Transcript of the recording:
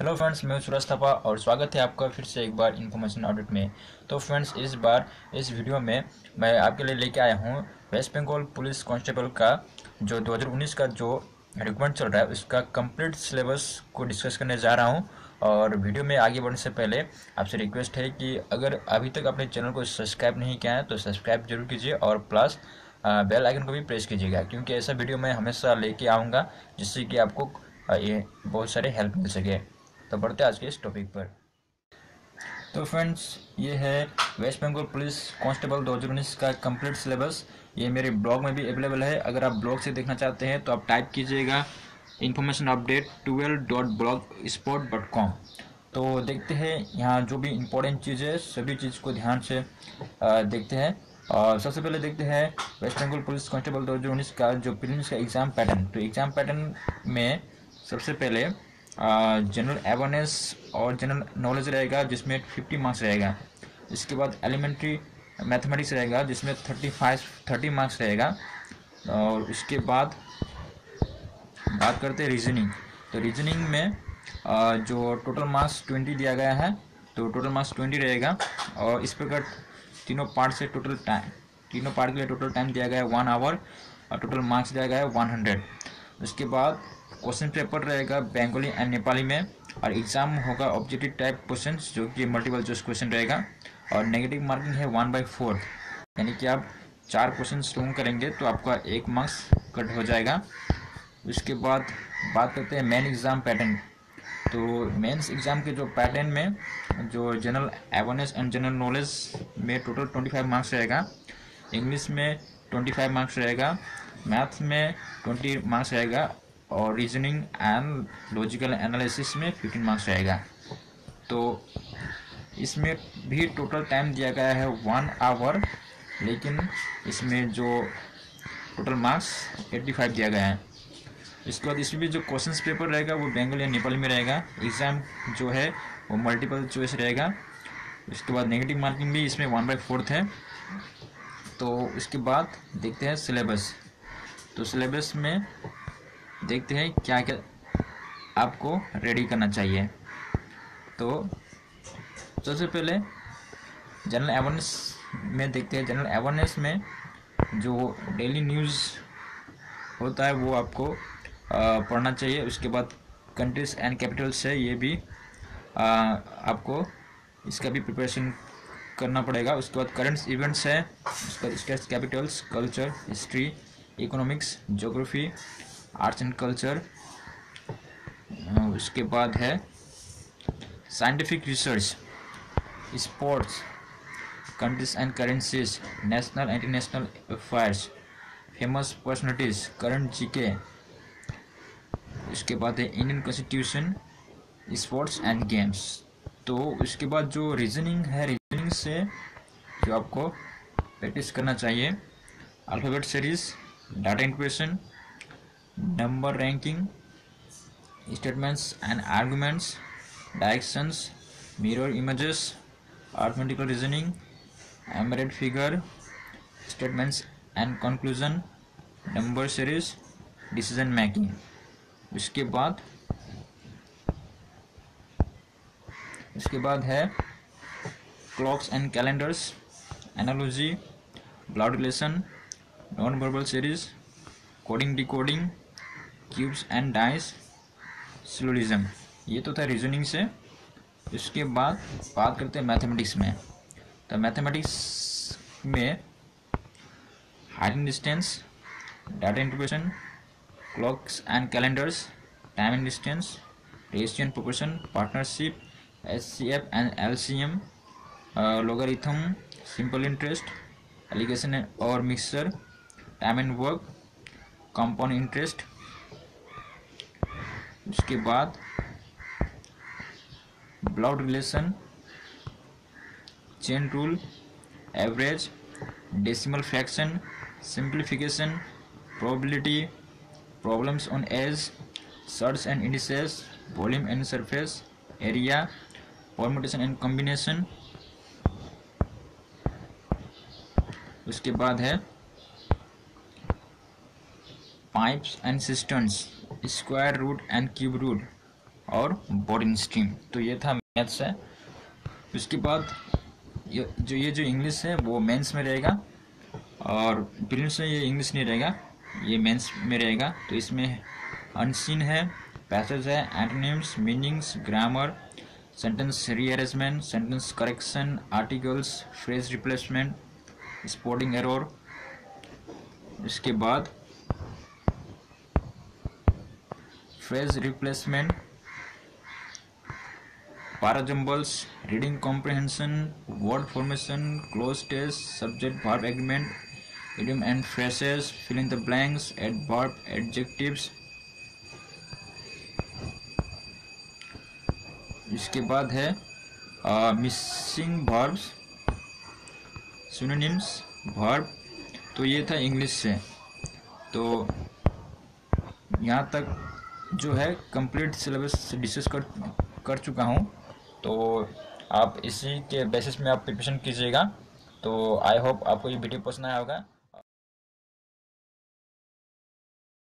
Hello friends, मैं सूरज थापा और स्वागत है आपका फिर से एक बार इन्फॉर्मेशन ऑडिट में। तो फ्रेंड्स, इस बार इस वीडियो में मैं आपके लिए लेके आया हूँ वेस्ट बंगाल पुलिस कांस्टेबल का जो 2019 का जो रिक्रूटमेंट चल रहा है उसका कंप्लीट सिलेबस को डिस्कस करने जा रहा हूँ। और वीडियो में आगे बढ़ने से पहले आपसे रिक्वेस्ट है कि अगर अभी तक अपने चैनल को सब्सक्राइब नहीं किया है तो सब्सक्राइब जरूर कीजिए और प्लस बेल आइकन को भी प्रेस कीजिएगा, क्योंकि ऐसा वीडियो मैं हमेशा लेके आऊँगा जिससे कि आपको ये बहुत सारे हेल्प मिल सके। तो बढ़ते हैं आज के इस टॉपिक पर। तो फ्रेंड्स, ये है वेस्ट बंगाल पुलिस कांस्टेबल 2019 का कंप्लीट सिलेबस। ये मेरे ब्लॉग में भी अवेलेबल है। अगर आप ब्लॉग से देखना चाहते हैं तो आप टाइप कीजिएगा इन्फॉर्मेशन अपडेट 12.blogspot.com। तो देखते हैं यहाँ जो भी इम्पोर्टेंट चीज़ है सभी चीज़ को ध्यान से देखते हैं। और सबसे पहले देखते हैं वेस्ट बंगाल पुलिस कांस्टेबल 2019 का जो प्रीलिम्स का एग्ज़ाम पैटर्न। तो एग्ज़ाम पैटर्न में सबसे पहले जनरल अवेयरनेस और जनरल नॉलेज रहेगा जिसमें 50 मार्क्स रहेगा। इसके बाद एलिमेंट्री मैथमेटिक्स रहेगा जिसमें 30 मार्क्स रहेगा। और उसके बाद बात करते हैं रीजनिंग। तो रीजनिंग में जो टोटल मार्क्स 20 दिया गया है, तो टोटल मार्क्स 20 रहेगा। और इस प्रकार तीनों पार्ट के लिए टोटल टाइम दिया गया है 1 आवर और टोटल मार्क्स दिया गया है 100। उसके बाद क्वेश्चन पेपर रहेगा बंगाली एंड नेपाली में और एग्ज़ाम होगा ऑब्जेक्टिव टाइप क्वेश्चन जो कि मल्टीपल चॉइस क्वेश्चन रहेगा। और नेगेटिव मार्किंग है 1/4, यानी कि आप 4 क्वेश्चन रॉन्ग करेंगे तो आपका 1 मार्क्स कट हो जाएगा। उसके बाद बात करते हैं मेन एग्ज़ाम पैटर्न। तो मेंस एग्ज़ाम के जो पैटर्न में जो general awareness and general knowledge में टोटल 25 मार्क्स रहेगा, इंग्लिश में 25 मार्क्स रहेगा, मैथ्स में 20 मार्क्स रहेगा और रीजनिंग एंड लॉजिकल एनालिसिस में 15 मार्क्स रहेगा। तो इसमें भी टोटल टाइम दिया गया है 1 आवर, लेकिन इसमें जो टोटल मार्क्स 85 दिया गया है। इसके बाद इसमें भी जो क्वेश्चंस पेपर रहेगा वो बंगाली या नेपाली में रहेगा। एग्ज़ाम जो है वो मल्टीपल चॉइस रहेगा। उसके बाद नेगेटिव मार्किंग भी इसमें 1/4 है। तो इसके बाद देखते हैं सिलेबस। तो सिलेबस में देखते हैं क्या क्या आपको रेडी करना चाहिए। तो सबसे पहले जनरल अवेयरनेस में देखते हैं। जनरल अवेयरनेस में जो डेली न्यूज़ होता है वो आपको पढ़ना चाहिए। उसके बाद कंट्रीज एंड कैपिटल्स है, ये भी आपको इसका भी प्रिपरेशन करना पड़ेगा। उसके बाद करंट इवेंट्स है, उसके बाद states capitals, culture, history, economics, geography, arts and culture. उसके बाद है scientific research, sports, countries and currencies, national and international affairs, famous personalities, current GK. उसके बाद है Indian constitution, sports and games. तो उसके बाद जो रीजनिंग है, रीजनिंग से जो आपको प्रैक्टिस करना चाहिए alphabet series, data interpretation, number ranking, statements and arguments, directions, mirror images, arithmetical reasoning, embedded figure, statements and conclusion, number series, decision making. उसके बाद है clocks and calendars, analogy, blood relation, non verbal series, coding decoding, cubes and dice, syllogism. ये तो था reasoning से। इसके बाद बात करते हैं मैथमेटिक्स में। तो मैथमेटिक्स में height and distance, data interpretation, clocks and calendars, time and distance, ratio and proportion, partnership, HCF and LCM, logarithm, simple interest, alligation और mixture, time and work, compound interest. उसके बाद blood relation, chain rule, average, decimal fraction, simplification, probability, problems on age, surds and indices, volume and surface area, permutation and combination. उसके बाद है pipes and systems, square root and cube root और boarding stream. तो ये था maths है। उसके बाद ये जो इंग्लिश है वो मेंस में रहेगा, और प्रीलिम्स में ये इंग्लिश नहीं रहेगा, ये मेंस में रहेगा। तो इसमें अनसीन है, पैसेज है, antonyms, meanings, grammar, sentence rearrangement, sentence correction, articles, phrase replacement, spelling error. इसके बाद phrase replacement, parajumbles, reading comprehension, word formation, cloze test, subject verb agreement, idiom and phrases, fill in the blanks, adverb, adjectives। इसके बाद है missing verbs, synonyms, verb. तो ये था English से। तो यहाँ तक जो है कंप्लीट सिलेबस डिस्कस कर चुका हूँ। तो आप इसी के बेसिस में आप प्रिपरेशन कीजिएगा। तो आई होप आपको ये वीडियो पसंद आया होगा।